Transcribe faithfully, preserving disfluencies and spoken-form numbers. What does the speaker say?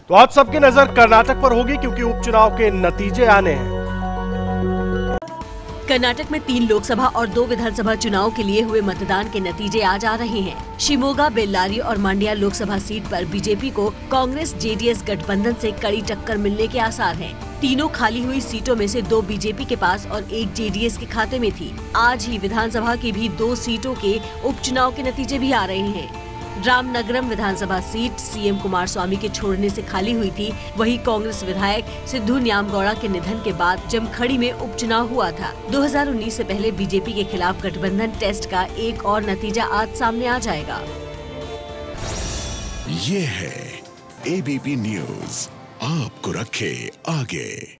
तो आप सबकी नजर कर्नाटक पर होगी क्योंकि उपचुनाव के नतीजे आने हैं। कर्नाटक में तीन लोकसभा और दो विधानसभा चुनाव के लिए हुए मतदान के नतीजे आज आ रहे हैं। शिमोगा, बेल्लारी और मांड्या लोकसभा सीट पर बीजेपी को कांग्रेस जेडीएस गठबंधन से कड़ी टक्कर मिलने के आसार हैं। तीनों खाली हुई सीटों में से दो बीजेपी के पास और एक जेडीएस के खाते में थी। आज ही विधानसभा की भी दो सीटों के उपचुनाव के नतीजे भी आ रहे हैं। रामनगरम विधानसभा सीट सीएम कुमारस्वामी के छोड़ने से खाली हुई थी। वहीं कांग्रेस विधायक सिद्धू न्यामगौड़ा के निधन के बाद जमखड़ी में उपचुनाव हुआ था। दो हज़ार उन्नीस से पहले बीजेपी के खिलाफ गठबंधन टेस्ट का एक और नतीजा आज सामने आ जाएगा। ये है एबीपी न्यूज, आपको रखे आगे।